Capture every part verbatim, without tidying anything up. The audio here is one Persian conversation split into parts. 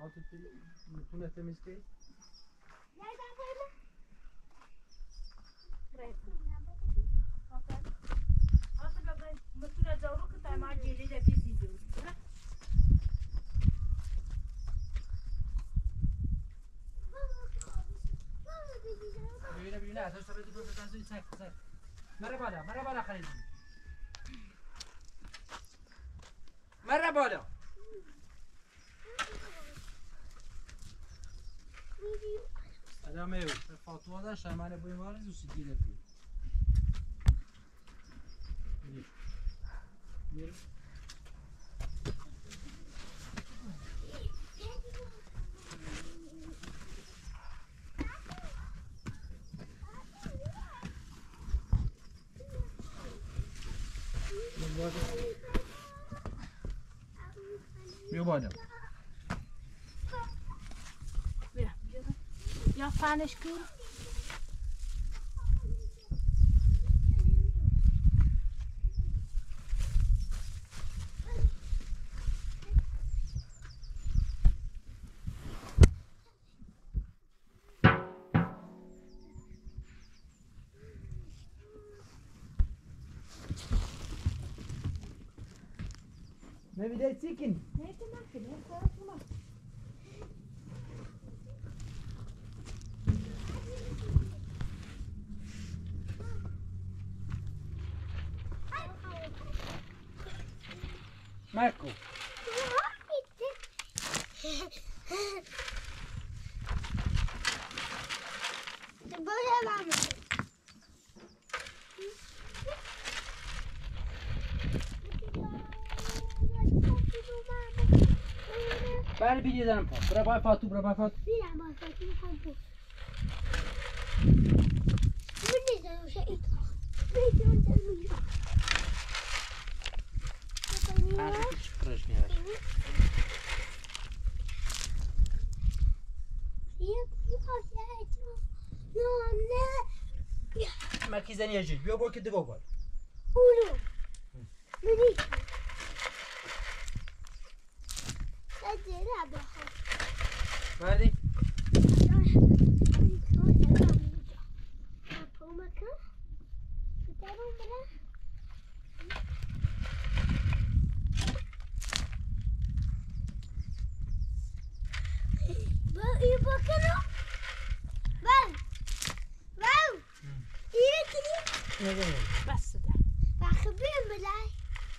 حاطط میتونه تمیز کنی؟ ببینه ببینه ازش تا بده دو تا سنگ سنگ مره بالا مره بالا خلیل مره بالا ادامه او فاطمه داشت من بوی وارد و سیگیره بی میره بیا بالا بیا یا فنش کن نمیده چیکن نه که نکنه نه کارت اومد Marco. بله بیدی دارم پا برا بای فاتو برا بای فاتو بیرم بای فاتو میخوام بود من نیزم شاید بیدیم دارم اینجا هیچ فرش نیارش مرکزن یه جید بیا با که دو بار اونو منی سجره بخواه بردی بس ده بخبیم بلای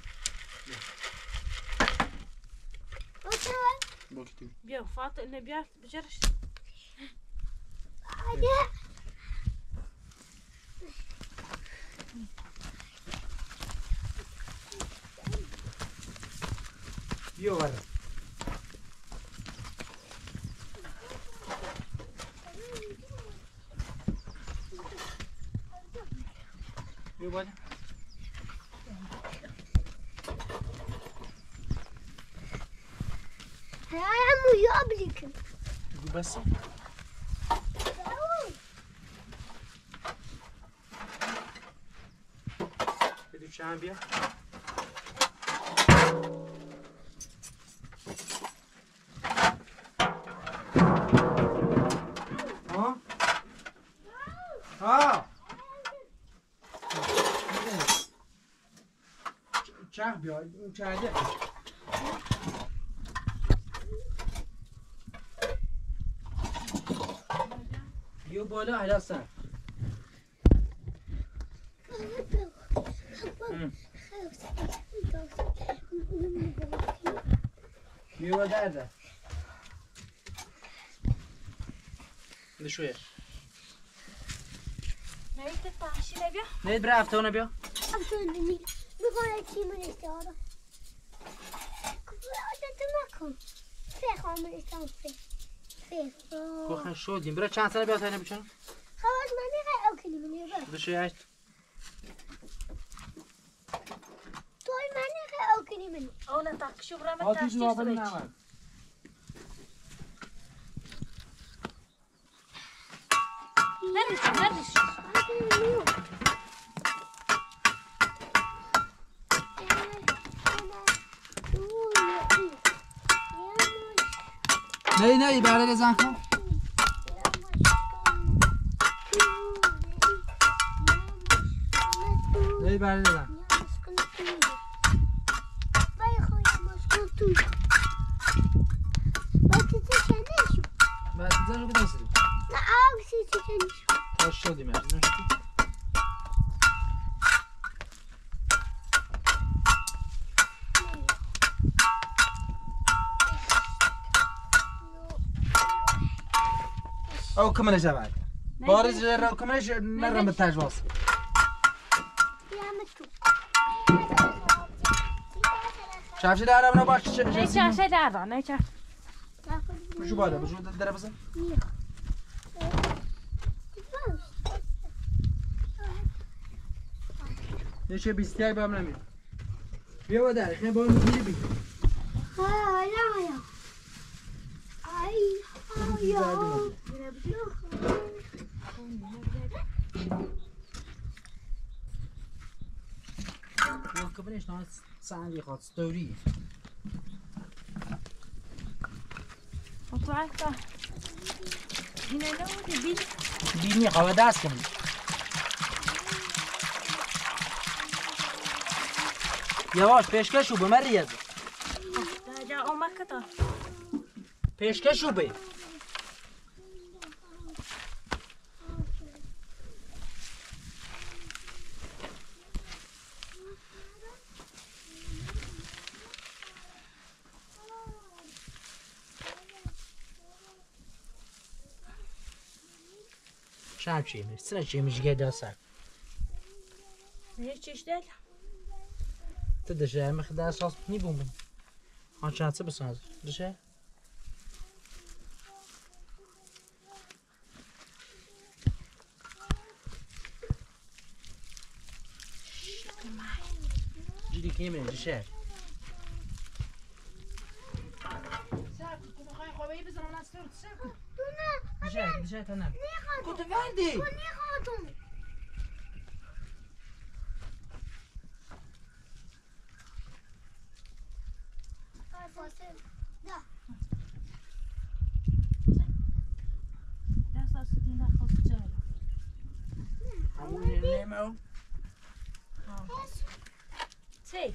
باشم بیا فاطمه اینه بیا بجرش آده بیا بالا بیا بالا همو یابلیکم بس بدو چند بیا ها ها چند بیا چنده بیا بالا هلا سر بیا بالا درده ده شویه نهید تفاحشی نبیا نهید برای افتانه بیا افتون بینی بگوره چی من استعاده عادت نکن فیخ آمون استعاده فیخ فیخ کوخن شدیم برای چند سنه بیا تاینه بچنم خواهد من نگه او کنی منی بر ده شویه توی من نگه او کنی منی اون تاکشو برام آتیش تاشتیش نوابلی سویچ نمید نریش نریش نه نه برای زن کن نه برای زن بعد زن رو بدن سری تاش شدیم زن شدیم او كمل جمال بارز جرا كملش نرم بالتجواز شاف شي دار انا باش نه چه چه دار نه چه شو بادا بشو در بزن يا بيستي هاي بام نمي بيا ودار خلينا بقول لك بي ها لا يا اي يا كبريش ناس ساعة خاطر ستوري وطلعت هنا لو بيني بيني قوة داس كمل يواش پیشکشو به من ریاض جا اومد کتا پیشکشو به شام چی میشه؟ سر چی میشه که داستان؟ نه چیش دل؟ تدشه مخدر اساس نی بوم. آن چند بساز؟ دشه؟ جدی کی میشه دشه؟ دشه دشه تنم. کجا وردی؟ نمیخوام. همون نمی‌او. سی.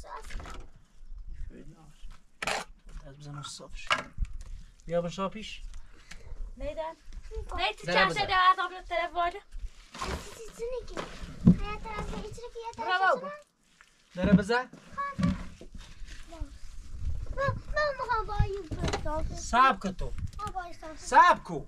از بزنم صافش. بیا با شاپیش. نیدن. نیت چند تا دارد آب تلفن. برو. داره بزن. صاحب کتو. صاحب کو.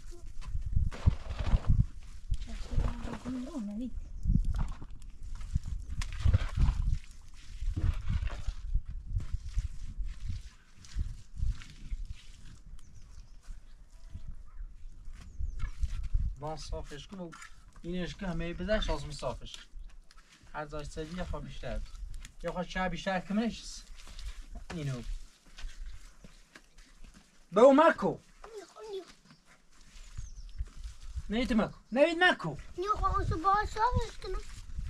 باز صافش کن و اینش که همه بزنش لازم صافش هر زاش سدی یا خواه بیشتر یا خواه چه بیشتر کمنش اینو به او مکو نهید مکو نهید مکو نخواه اونسو باید صافش کنم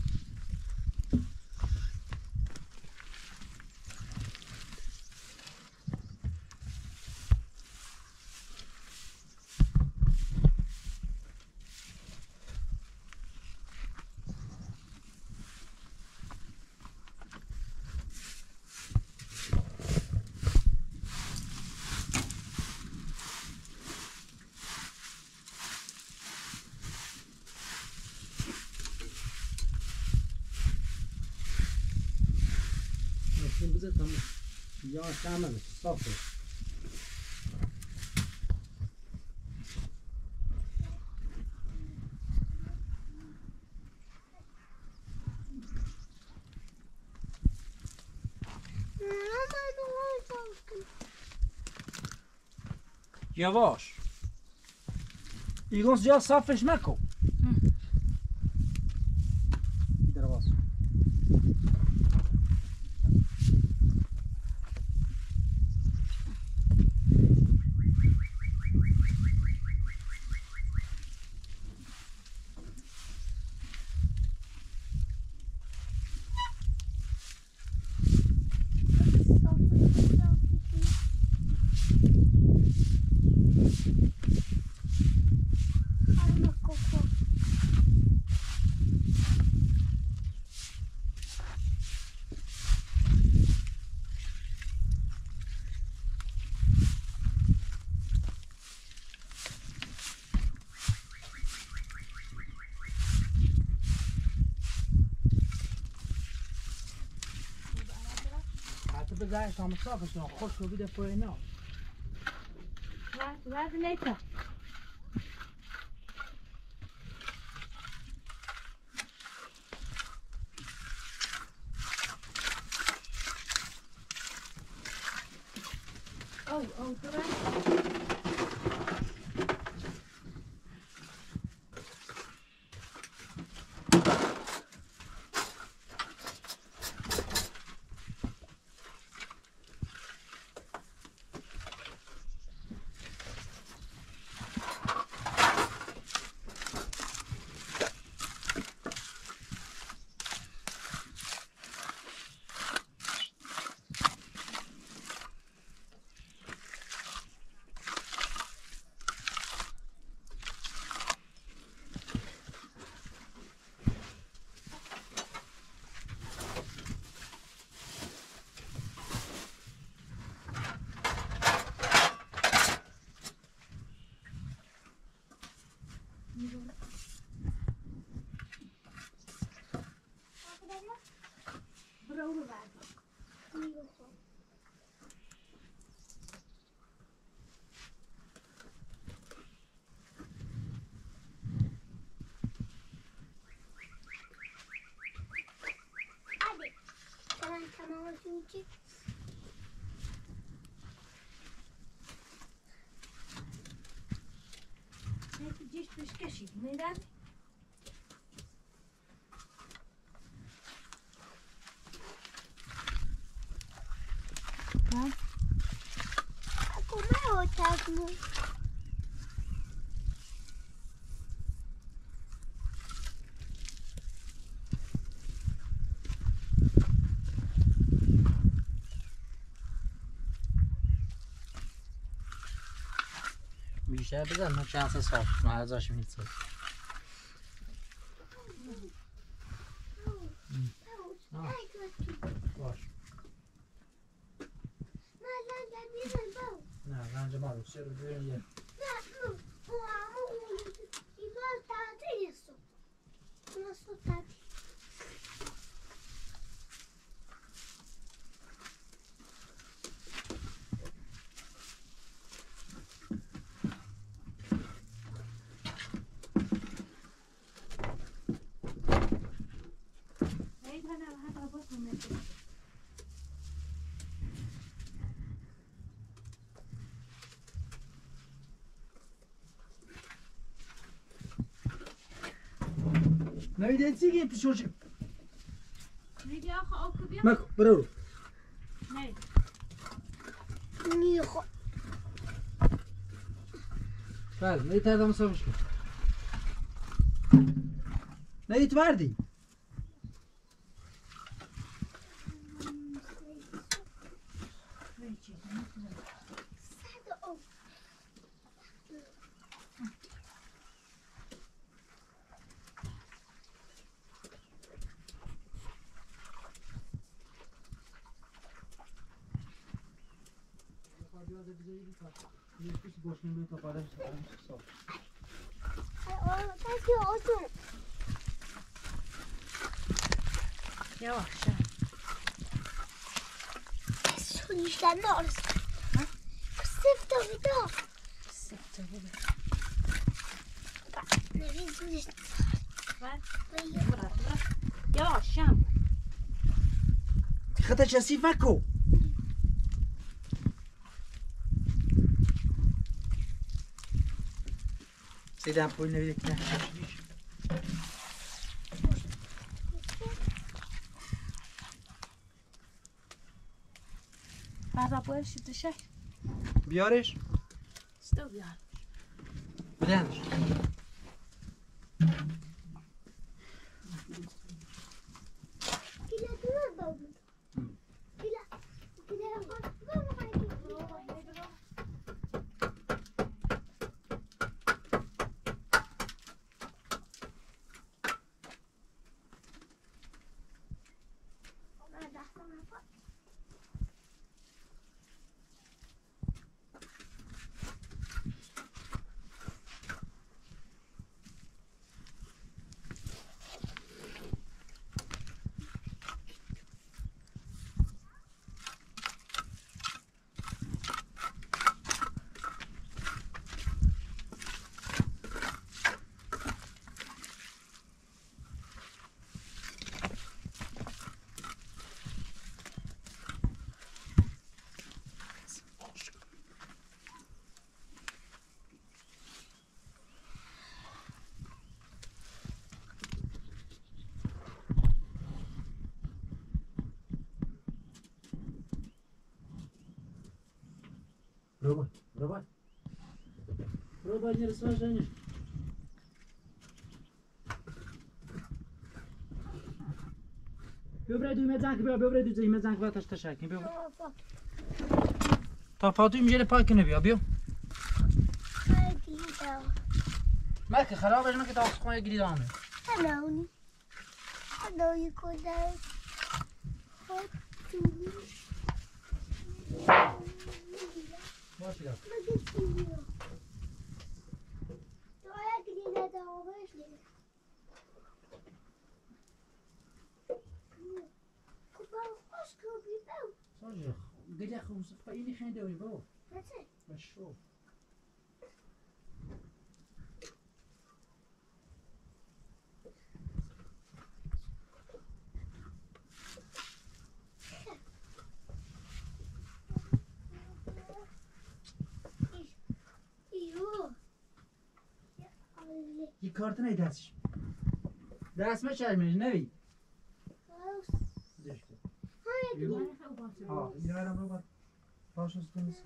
بزن تمام یا تمام صافه یواش ایگونس جا صافش مکو در باز بزنش هم صافش نه خوش رو بیده پای نه Waar, waar de letter? Oh, oh, terwijl. Broden water. Hadi. Tamam tamam çünkü. Heeft het juist discussie, neden? Como é o Tasmo? بیشتر بزن من شانس صاف من ازش میتونم باش نه رنج ما رو چه رو بریم یه Nee, ik ben nou het rapport met. نوید چی گیم پیشوش Nee, die ogen ook weer? مکو برو Nee. Mijo. بله نه تردم صافش کن نه وردی Weet je, dan moeten we. Zet op. Kijk je auto. Ja, zo. Zo, die staat nog eens. Stift over dat. Zit er weer. Nee, dit is niet. Waar? Maar Bra, bra. Ja, Sham. خطا چسی فکو سیدم پول نوید که Waar rapport zit de chef? بیارش Stil, ja. بدنش Kila doe dat. Kila. Kila wat? Waarom ga je doen? Maar daar gaan we van. برو برو برو برو نرس باش نرس ببره دوی مزنگ بیا ببره دوی مزنگ واتش تشکیم بیا تا فاطمه میشه پاک کنه بیا بیا ما که خرابش ما که تا خونه گیری دامه هلونی هلونی کجا باشه دار داره گیری ندامش نیست کبا خوش کبی باو ساجه گیری خوش فایلی خنده وی باو نچه مشروع یه کارت نه دستش دست ما چرمیش نوی دشت ها این رو رو بات باش است کنیس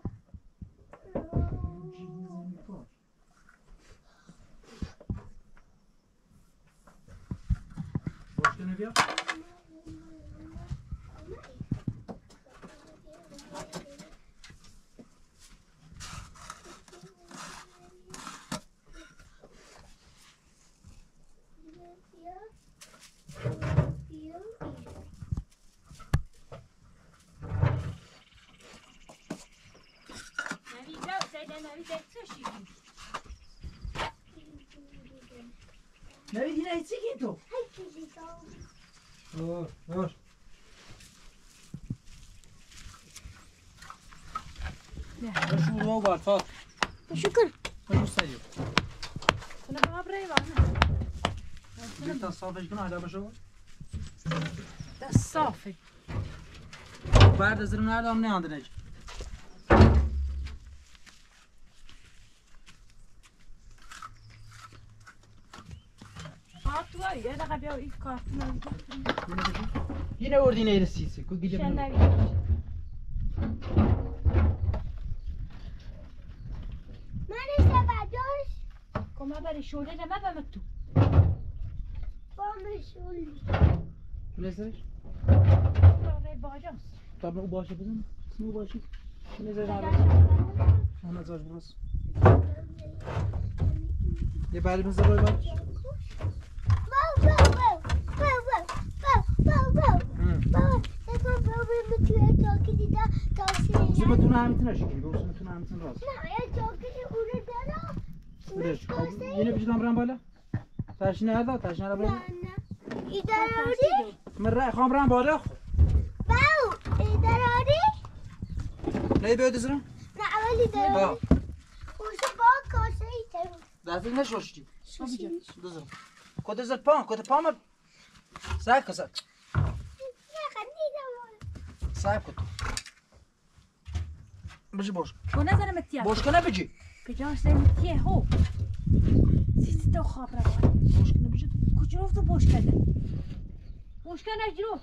باش کنه بیا نوی دینا ایچی کن تو اوه اوه شور و بار فاط شكرا شو سيو انا بقى بري وانا انت صافش كنا على بشو ده الصافي بعد زرم نادم نه اندنج هاتوي انا غبيو اي كارتون yine ordinary sisi ku gidip شنو ما لسه بعدوش كما بري شولي ما بمتو بامشون نزش ري باجاس طب او باشه بزن مو باشه نزش انا زاج بس یه بعد بزن روی باش باو باو باو باو باو باو باو باو باو باو میتونه تاکی دیده تاسی زیبا تو نمیتونه شکلی بوسن تو نمیتونه راست نه یا تاکی اون دارا برش خب yine bir damran بالا تاش nerede تاش nerede نه بالا نه ایداراری من راه خام رام بالا باو ایداراری نه بیاد زرم نه اولی داراری اوشو با کاسه ایتر دست نشوشتی شوشی دزرم کد زر پام کد پام ساک کسا نه خندی دارم ساک کد بجی boş كنا زر متيا boş kana biji بجاش زي متيا هو سيستي تو خابره boş kana biji كجروف تو بوش كده بوش كده جروف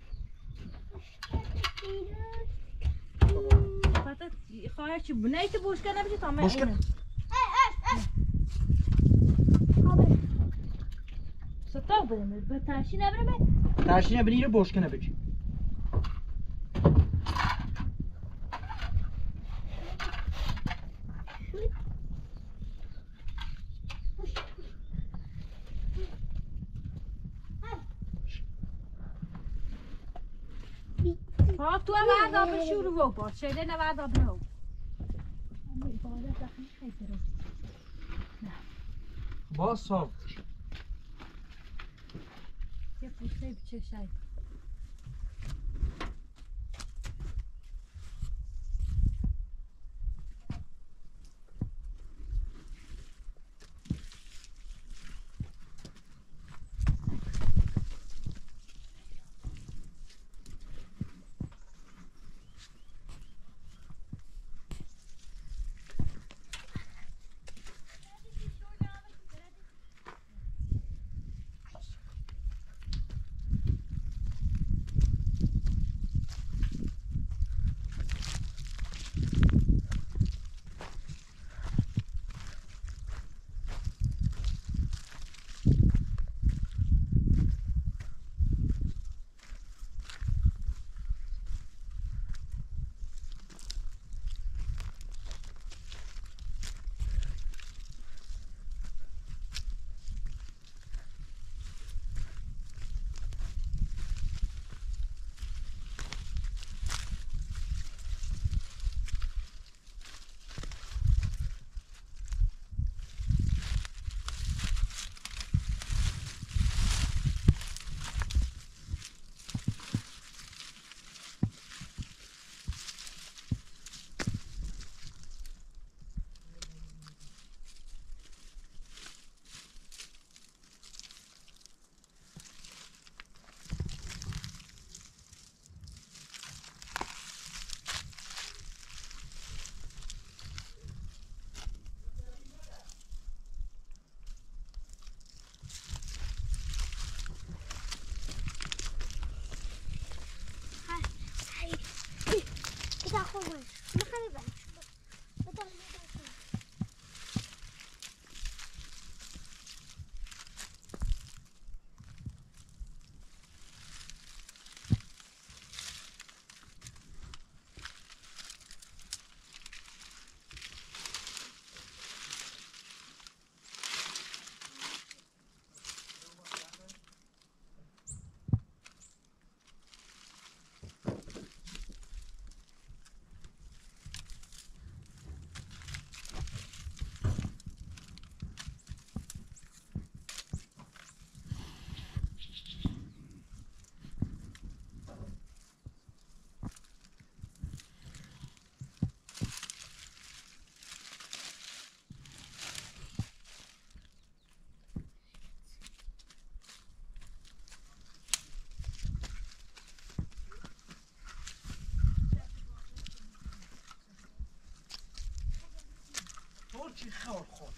فاتت خايش بنيت بوش كده بجي طعمه boş kana ستاو بدم بتاشي نبرم تاشine biniri boş kana biji ها تو هم عذاب شروع و باز شده نه عذاب نه باز صاف یه پوسته بچه شاید چی خور خور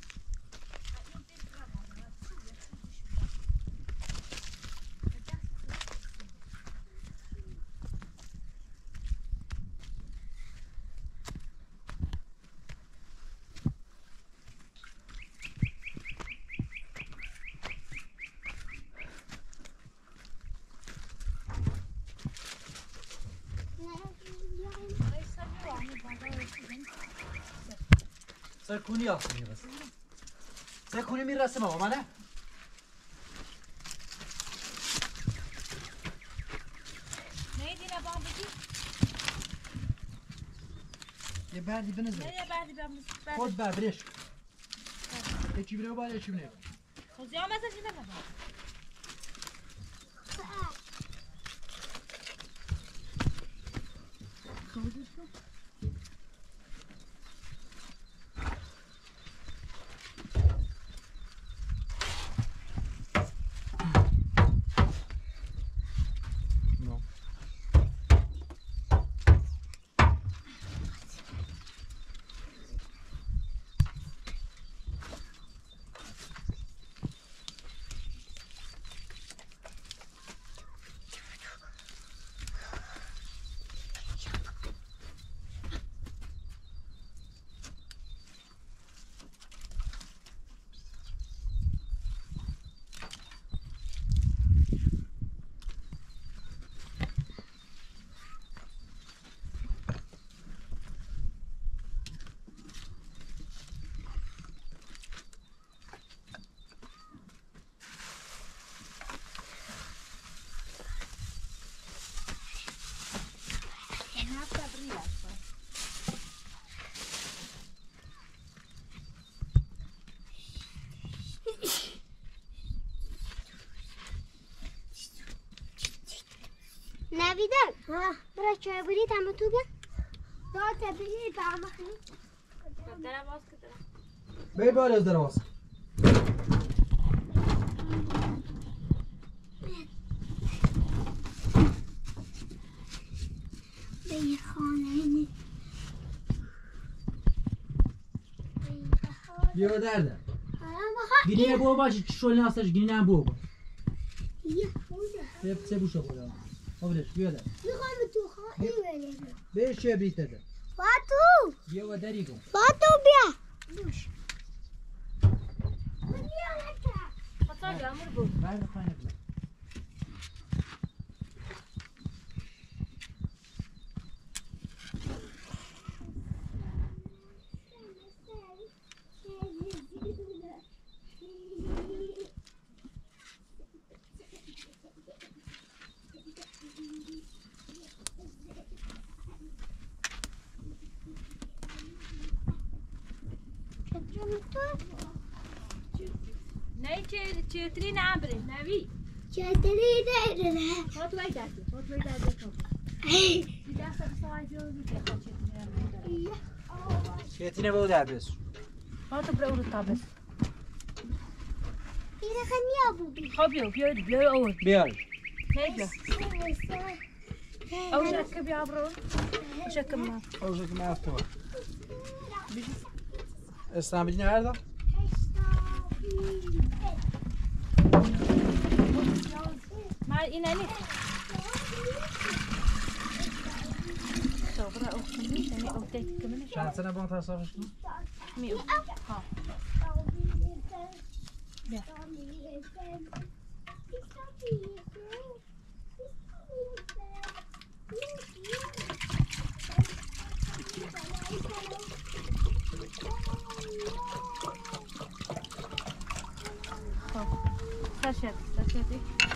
سرکونی آخه میرسه سرکونی میرسه ماما نه؟ نیدی نبام بگی؟ یه بردی بنزه نه یه بردی بم خود بر برش یکی بینه باید یکی بینه خب زیاد مزشی نبام نویدم ها برای چای برید همه تو بیا دار تبریدی به همه خیلی دارم باز که دارم بی باید از دراز به یه خانه نی بیا درده گینه بو باشی شل ناستش گینه بو با یه خوده سه بوشه خدا خودش بیا در میخوام تو خواهی بریم بهش چه بریته ده فاتو بیا و دری کن فاتو بیا دوش خطا جامور بود بعد خانه بلا نه چه چتری نبره نوی چطوری داره خاط وای دستی خاط وای دستی دی دست ساعت جو دی که چتری نبره چتینه بو در بس خاط برو رو تابس اینه خنیا بودی خب بیا بیا بیا اول بیار نه بیا او شک بیا برو شک ما اوزه که مفتوح استعملی نرده ما اینا نیست تو برو او کنی یعنی او تک کمنش چند سنه با تصافش کنی؟ میو ها بیا سرشد سرشدی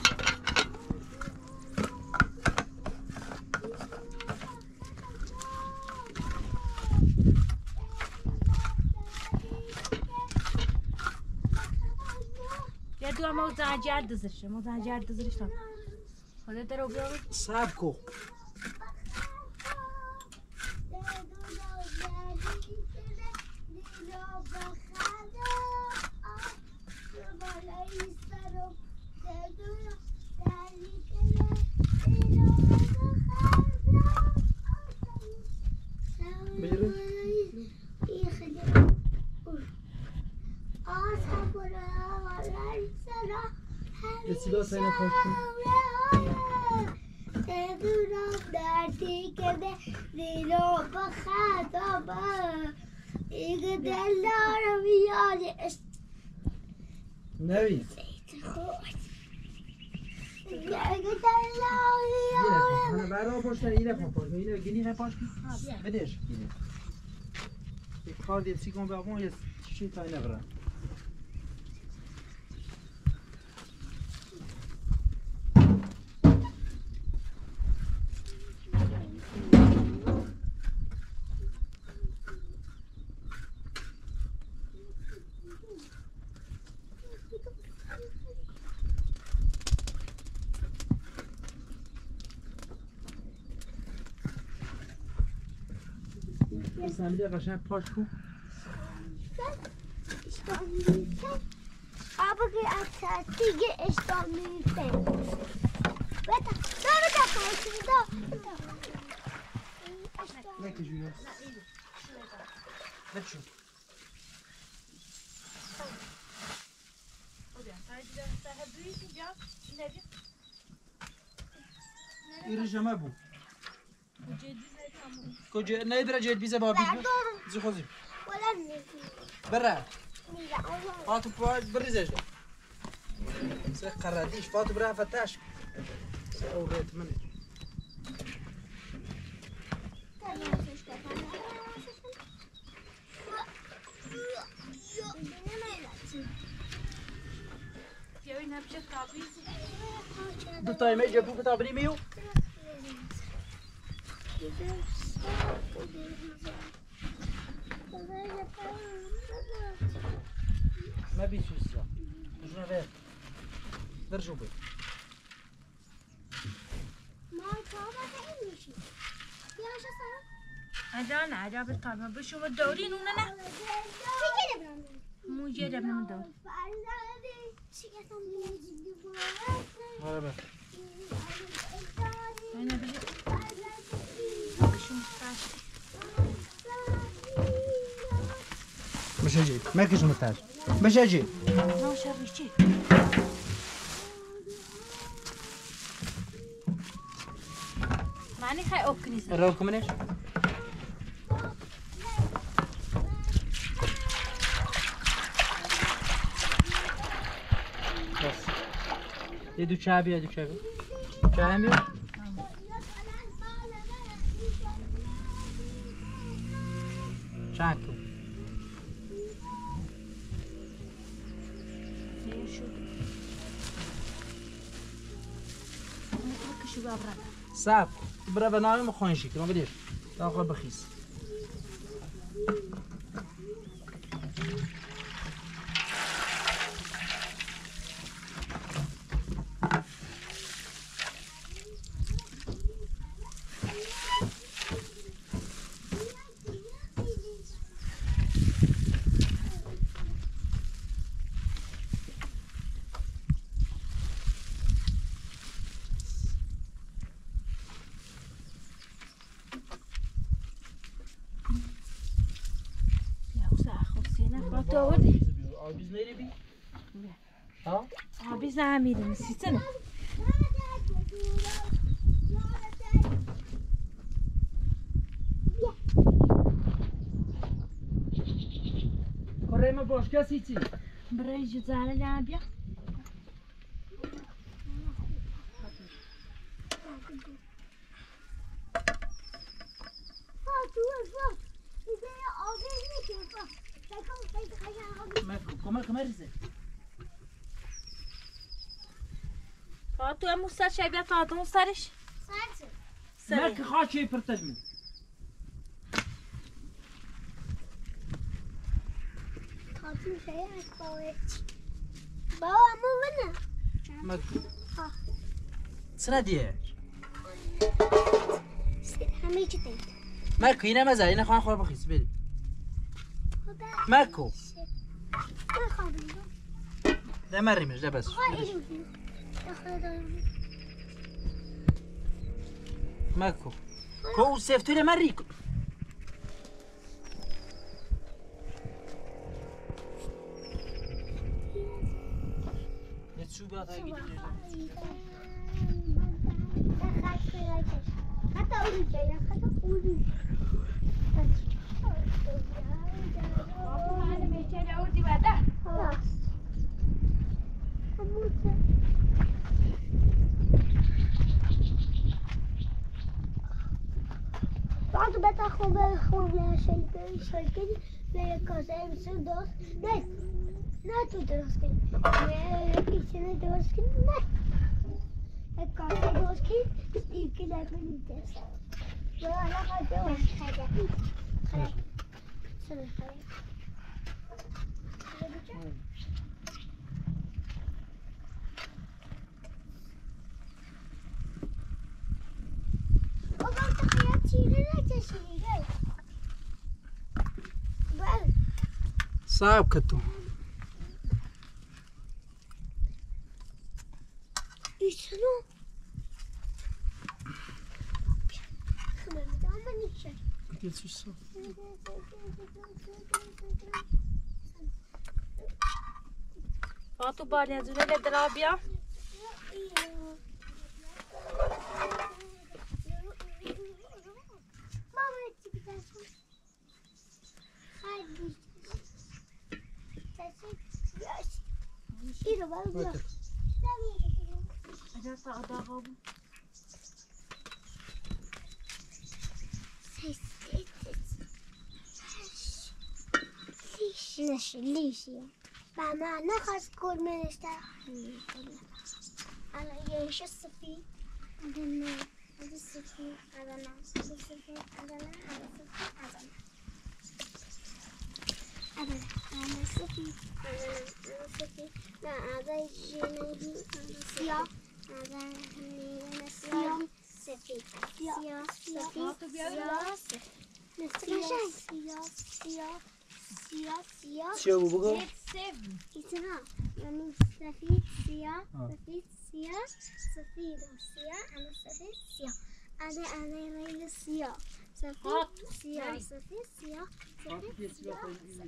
یا دو ما زنجیر دزرش ما زنجیر دزرش tam خدا درو بیاور صبر کو یه سیگار ساینا پاش کن. دورم دردی کده دیلو بخطابه ایگه دلارم یاد نوید ایگه دلارم یاد اینه برای پاش کنه اینه پاش کنه اینه گینی پاش کن بدش گینی یک کار دیل سی کن بابون یه چی تای نبرن سمیده قشنگ پاش کن aber geachtet, die ist doch nicht fest. Wetter, da wird der Falsche, da. Lekker Julius. Let شو. يرجع ما بو. كوجي نادر جيت بيزا بابي. زي خوزي. ولا نجي. برا. فاتو فات بريزاج. سيق قراديش فاتو برا فتاش. او ريت مني. بطاي ما يجيبوا بطابني ميو. ما بيسوسا. مش نافع. درجوا بي. ما كابا تعيشي. يا شو صار؟ هذا أنا عجب الطعم بشوف الدورين ولا لا؟ مو جرب من الدور. هذا بس. أنا بيجي. بشوف تاش. مش هجي ما كيش متاج مش هجي ما شر شيء معني خي أوكني زين الروكم منيش بس يدو شابي يدو شابي شابي شاكو صعب برا بناوي مخونشي كما بدير تاخذ بخيس عابيز نيري بي؟ ها؟ عابيز عاميري نسيتنا كريمة باش كاسيتي بري جزالة لعبيا كما كمرزة فاتو امو سر شايبيا فاتو سرش مالك خاشي برتجمي خاطر شيء باوت باوا مو بنا مالك سناديه هميجي تيت مالك هنا مازال هنا خوان خور بخيس بيلي مالكو ما خاطر ده مري مش ده بس مالكو كو سيفتو لي مريكو يتشوف توات هاي جديد حتى أقول جاي حتى أقول أنا ميتين عودي بعدها خلاص هموت بعد بتاخد بالخون لا شيء شيء كده لا كذا بيصير دوس لا لا تدرس كده لا كيسنا دوس كده لا كذا دوس كده يمكن أكون يدرس ولا لا كذا دوس حاجة خلاص سنة خلاص بابا تخيل تيجي لا تشيلي جاي بقى صعب كتو شنو؟ خلينا نتعامل نشوف قلت شو صار فاتو بالي هذول الدرابيا ماما تجيب تاسو هاي تاسو ياش إيه بقى أنا صعدة ليش ليش ليش ماما نخص كل من اشترى أنا يش الصفي أنا هذا الصفي هذا أنا هذا الصفي هذا أنا هذا الصفي هذا أنا هذا أنا الصفي هذا أنا الصفي لا هذا يجيني سيا هذا هني سيا صفي سيا صفي سيا سيا سيا سيا سيا سيا شو بقول اسمها يعني سفيد سيا سفيد سيا سفيد سيا أنا سفيد سيا أنا أنا ريل سيا سفيد سيا سفيد سيا سفيد سيا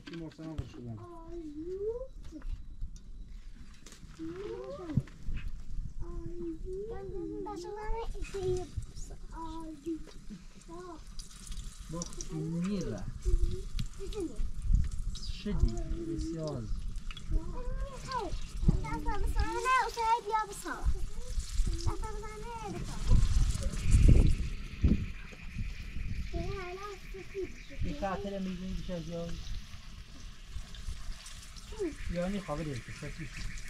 بخ ميرة شدي بسياز يساعتنا ميزين بشجاز يعني خبري كشتي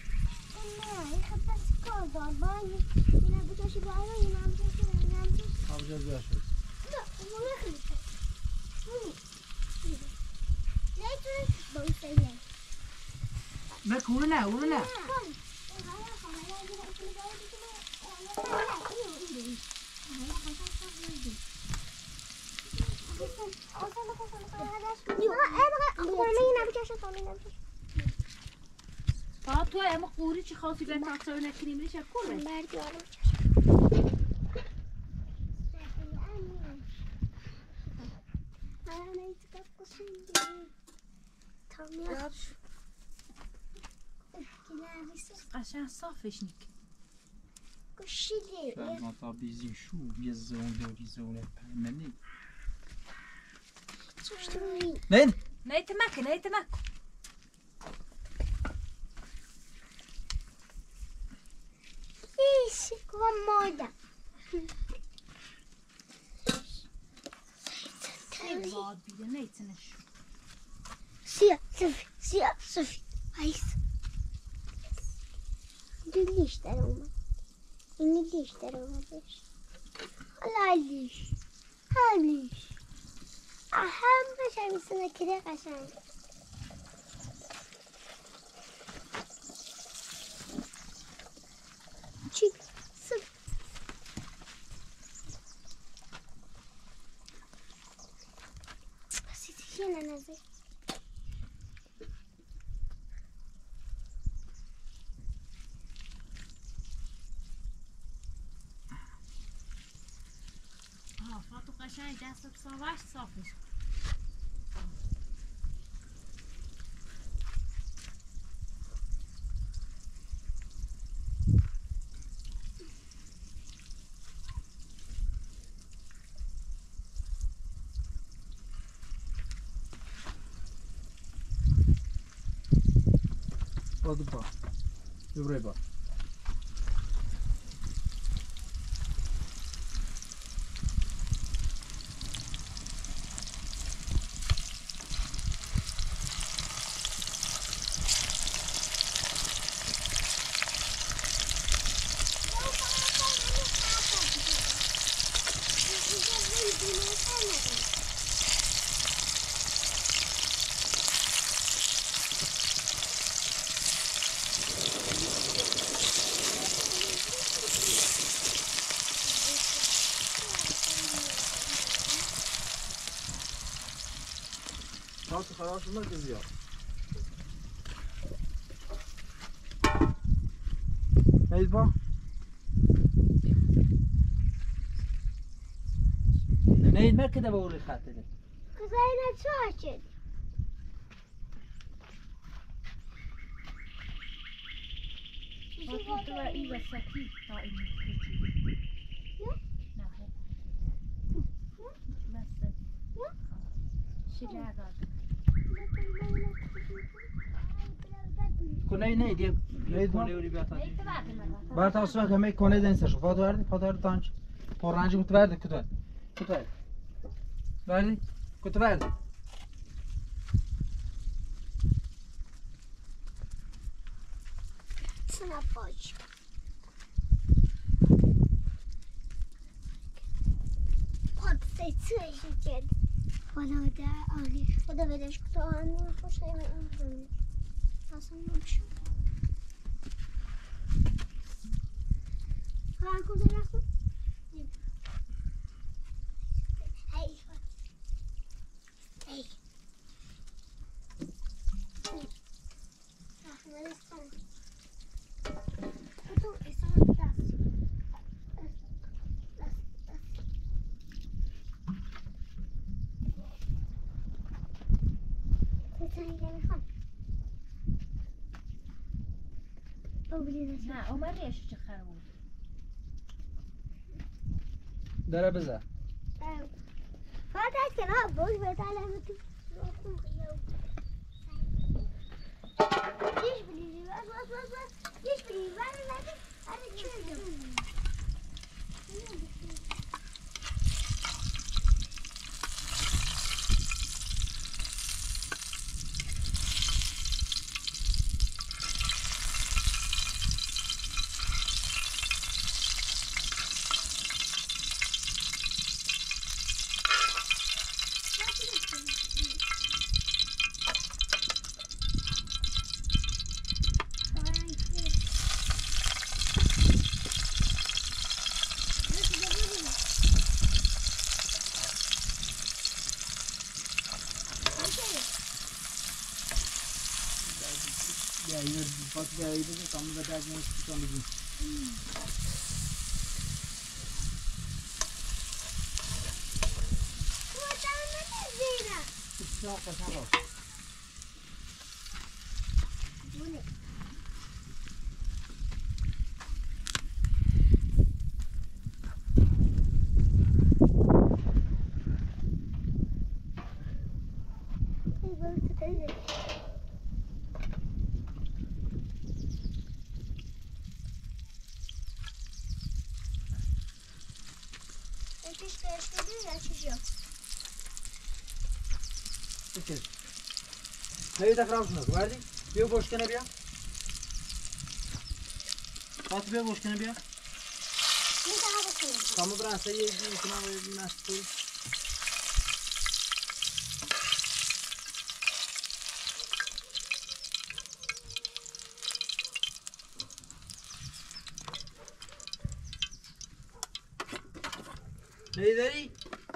خبر جاز ماك هنا هنا فاتو يا مقوري شي خاصي بنت عطاونا كريم ليش اكل عشان صافش نيك ما طابيزين شو بيزون دوري زون مني نين نيت ماك نيت ماك ايش كومودا بعد بيد نيت نش سيا صفي سيا صفي عايز دي ليش تروما إني ليش تروما ليش لا ليش ها ليش أهم عشان يصير كده عشان شيء صفر بس هنا نازل ها فاتو قشاي جاسب صواش صافش باز با دوباره با شانس خراب شد که زیاد نید با نید مرکه ده بوری خطه ده کزاینه چه هشت Wat moeten we in de zakkie nou in de Ja? Nou, hè. Wat is dat? Ja? Chilaga. کنه نه دیگه نید با Nee, te water maar. بعد تاسو که می کنه دنسه شو فاتو ورد فاتو ورد تانج پرانج متورد کتو کتو ورد کتو ورد Sana pode. Pode ser seja que Valla da ali. O da vedeš kto anu pošle me uzmem. Ja sam mučio. Kako se rastu? Hej. Hej. Ah, não é isso. Então, essa é uma taça. نه اومد ریشش خراب بود. داره بزن فقط کنار بود بتعلم تو دیش بلیدی بس بس بس بس دیش بلیدی بس بس هره چی بلیدی یا اینو پاس بیایی بده کامل بده از موسیقی کامل بگیم بسیار قشنگ باش بونه ای بابا تایید اوکی نهی تکرار شد وردی بیا گوش کنه بیا فاطمه بیا گوش کنه بیا کامو برانسه یه جی کنم و یه نستی نهی داری؟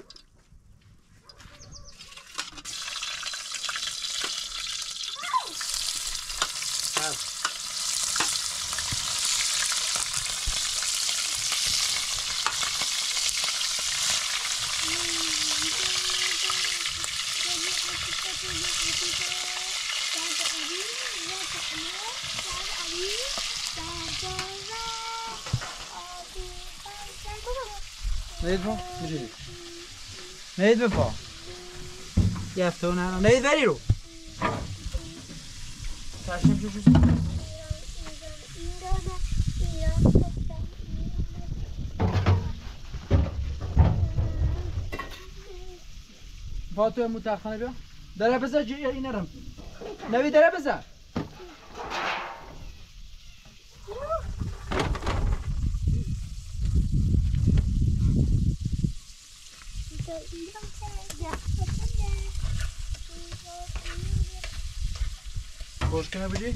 نهید با؟ بجوری نهید بپا یه هفته و نه نهید بری رو تشنیم چه چیز فاتو متأخرة بیا داره بزن جی این نرم نوی داره بزن خوش کنه بجی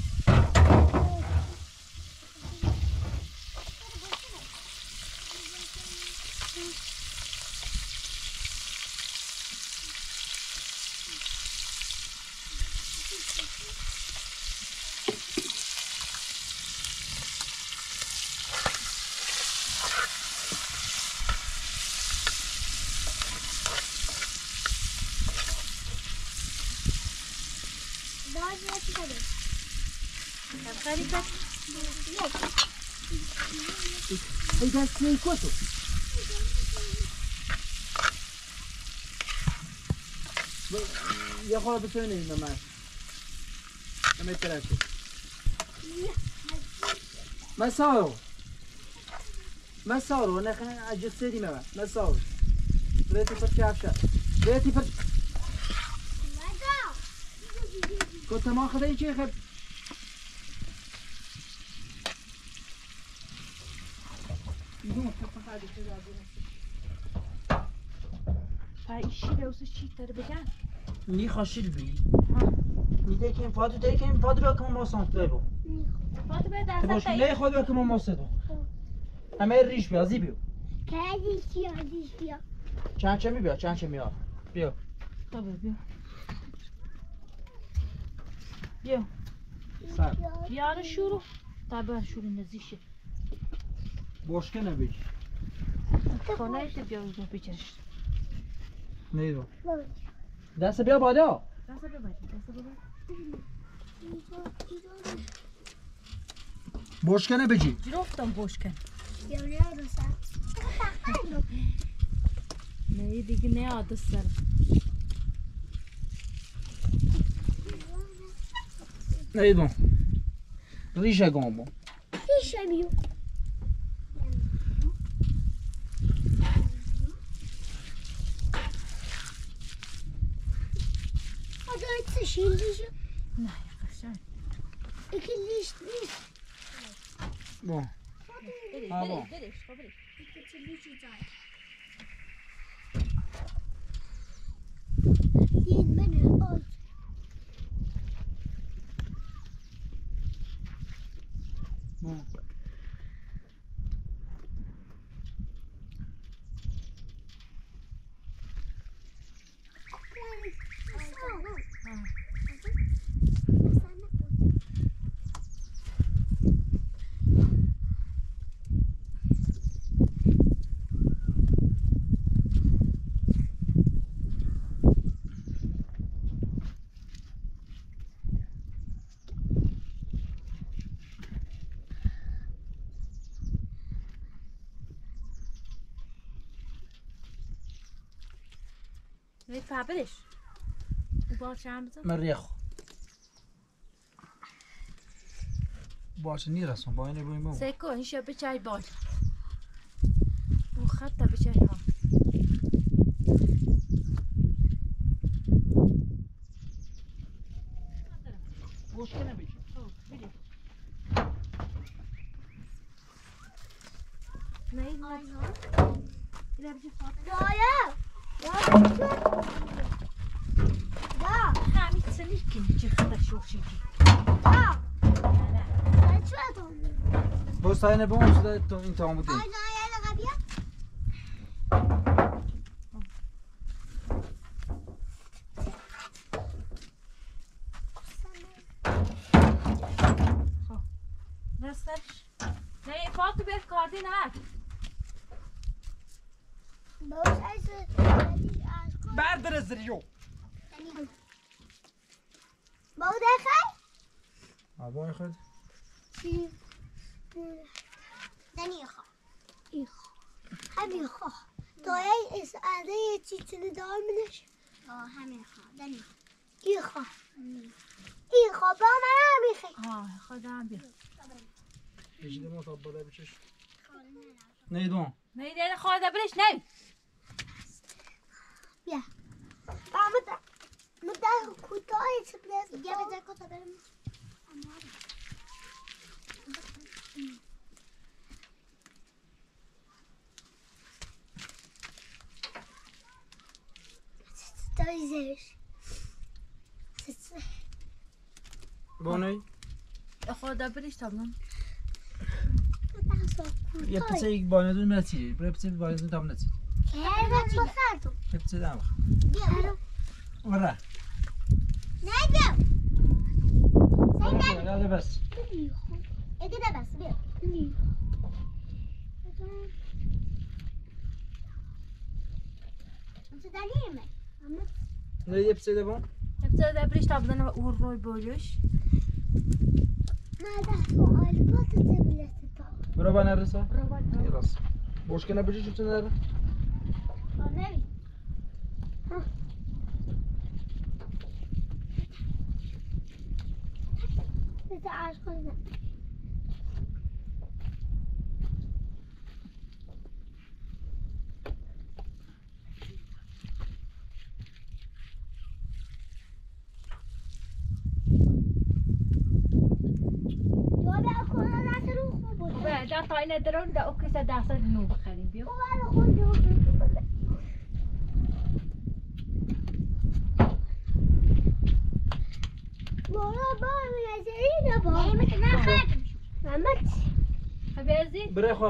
ای دست نی کتو یه خورده بتونه نیم من همه ترکی مسارو مسارو نخن اجسه دیم من مسارو بريتي فرشي عفشة بريتي فرشي كنت ما أخذ أي شيء خب فايشي لو سشي تربجان ني خاشيل بي ني ديكين فادو ديكين فادو بكم ما سانت ليبو فاتو بده تباش ليه خود بكم ما سدو اما الريش بيا زي بيو كادي شيا دي شيا چند چه می بیا چند چه میاد بیا طب بیا بیا سر بیار شروع طب شروع نزیشه باشکه نبیج خانه ایش بیا رو بچرش نیرو دست بیا بالا دست ببر دست ببر باشکه نبیجی جرفتم باشکن يا ولاد وسام نه دیگه نه عادت سر نیدون ریشه گامو ریشه بیو هذا تشيل ریشه نه قشنگ اكل ليش ليش بو برش آبا. برش برش برش يد بنا قول بو نه فابرش باش هم بزن مريخ باش نيرسون با اینه بویم بوم سیکو این شب چای بال او خط به چای ها باشکه نبیجی نه این نه اینا بچه فاطمه دايا دا همین سنی که چه خدا شوخی دا لا شو هذول باش اینه بوم شده تو این تمام بودی انا يا غبيه دستش نه فاطمه به کاردین هست باش عايز بردر زریو باو دخل آبای خود في دنيخة إخ همي خا طاي إس عليه تيجي دار منش آه همي خا دنيخة إخا إخا بنا همي خي ها خودم بیا یکی دو تا بالا بچش نیدون نه دیگه خواهد برش نه بیا مدة مدة کوتاهی چه پلاس دیگه بذار کوتاه برم تایزش بونی خدا بریش تمام یه پسه یک باندون نتی برای پسه باندون تام نتی هر چی خاطر یه پسه دام بیا ورا نگم هذا بس ايه كده بس بيا انت داريمه نه یه پسه دام ابتدا بریش تمام اور روی بولش ما ده سؤال بس تبلت برو با نرسه برو یه راست boş کنه بچه شو نره نبي تعال خذ بعد طاينة درون ده اوكي سداسة نو بخرين بيو برای خو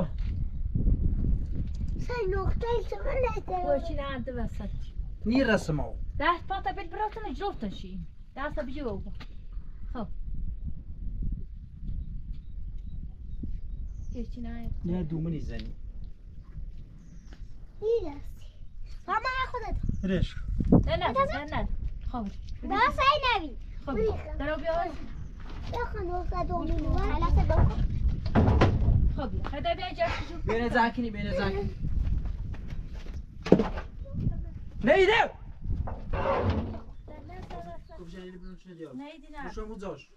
وشين عند بسات نی رسمو ده باتا بالبروتين جروتن شي ده بيجو خو يشين عند نه دومنی زنی ماما خودت ریش لا لا لا لا خو بس هاي نبي خو درو بيو بخن وقت دومينو على سبب خو هذا بيجي شوف بین زاکنی بین زاکنی نیده نيدي نعم شو موزاش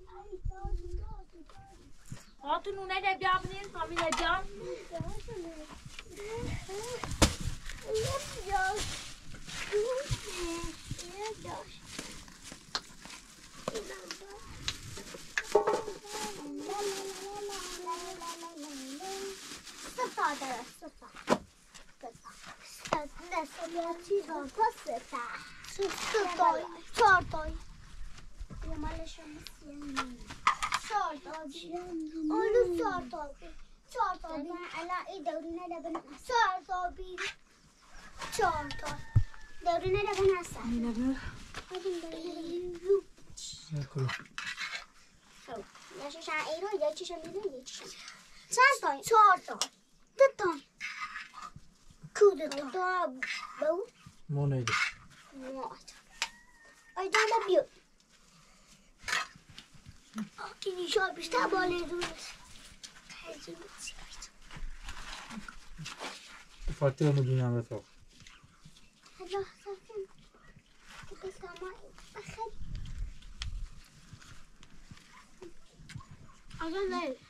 هاتون اونه ده بیام نین فامی ده بیام چهارتای اونو چهارتا چهارتا بین الان این دورونه لبن چهارتا بین چهارتا دورونه لبن هستن نبي خب یکیشن ایرو یکیشن میدون یکیشن چند تا چهارتا دو تا کو دو تا بو مو نیده موات ای دانا بیو که نیشا بیشتر باله روز فاتحه مدونه به تو هلا ساكن بس ما أخذ أظن